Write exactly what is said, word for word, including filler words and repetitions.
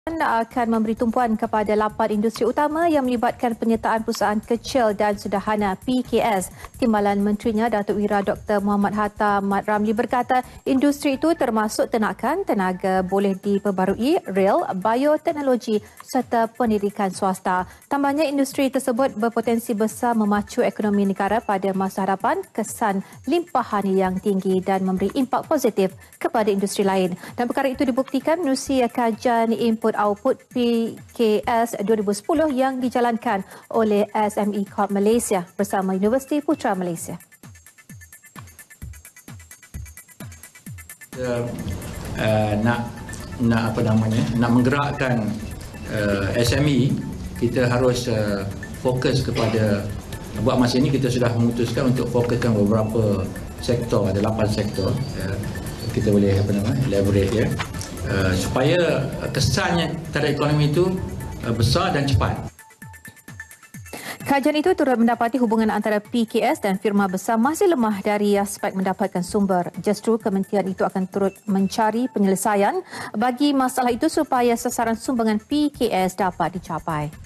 Akan memberi tumpuan kepada lapan industri utama yang melibatkan penyertaan perusahaan kecil dan sederhana P K S. Timbalan Menterinya Datuk Wira Doktor Muhammad Hatta Mat Ramli berkata industri itu termasuk ternakan, tenaga boleh diperbarui, rel, bioteknologi serta pendidikan swasta. Tambahnya industri tersebut berpotensi besar memacu ekonomi negara pada masa hadapan, kesan limpahan yang tinggi dan memberi impak positif kepada industri lain. Dan perkara itu dibuktikan menerusi kajian input output P K S dua ribu sepuluh yang dijalankan oleh S M E Corp Malaysia bersama Universiti Putra Malaysia. Uh, uh, nak nak apa namanya nak menggerakkan uh, S M E, kita harus uh, fokus kepada, buat masa ini kita sudah memutuskan untuk fokuskan beberapa sektor, ada lapan sektor. Uh, kita boleh apa nama elaborate ya. Uh, supaya kesannya terhadap ekonomi itu uh, besar dan cepat. Kajian itu turut mendapati hubungan antara P K S dan firma besar masih lemah dari aspek mendapatkan sumber. Justru kementerian itu akan turut mencari penyelesaian bagi masalah itu supaya sasaran sumbangan P K S dapat dicapai.